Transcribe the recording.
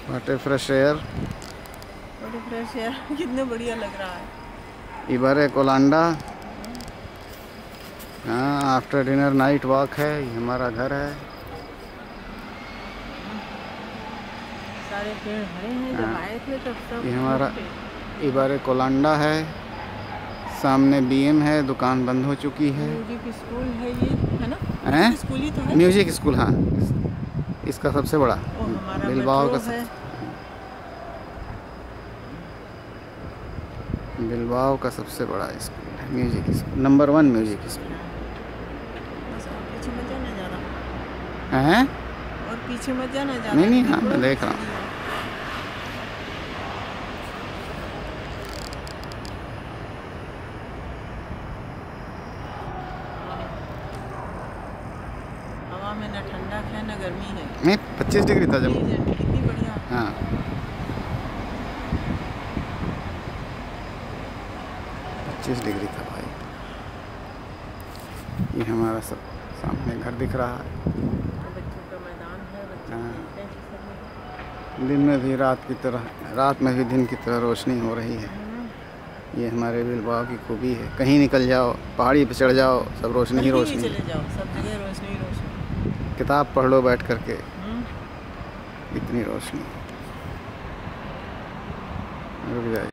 What a fresh air, fresh air कितने बढ़िया लग रहा है। इबारे कोलांडा। हाँ, आफ्टर डिनर नाइट वॉक है। ये हमारा घर है। सारे पेड़ हरे हैं, जब आए थे तब सब ये हमारा इबारे कोलांडा है। सामने बीएम है, दुकान बंद हो चुकी है। म्यूजिक स्कूल है ये, है ना? हैं? म्यूजिक स्कूल ही तो है। म्यूजिक स्कूल, हाँ, इसका सबसे बड़ा हमारा बिलबाओ मेट्रो का है। बिलबाओ का सबसे बड़ा स्कूल है, music school, number 1 music school. बस और पीछे मत जाना ज़्यादा। हैं? और पीछे मत जाना ज़्यादा। नहीं नहीं, हाँ मैं देख रहा हूँ। हवा में न ठंडा है न गर्मी है। नहीं, 25 डिग्री था जब। कितनी बढ़िया। हाँ, 25 डिग्री था भाई। ये हमारा सब सामने घर दिख रहा है। बच्चों का मैदान है, बच्चे खेलते हैं सब। दिन में भी रात की तरह, रात में भी दिन की तरह रोशनी हो रही है। ये हमारे बिलबाओ की खूबी है। कहीं निकल जाओ, पहाड़ी पे चढ़ जाओ, सब रोशनी ही रोशनी। चले जाओ, सब जगह रोशनी ही रोशनी। किताब पढ़ लो बैठ करके, इतनी रोशनी। रुक जाए।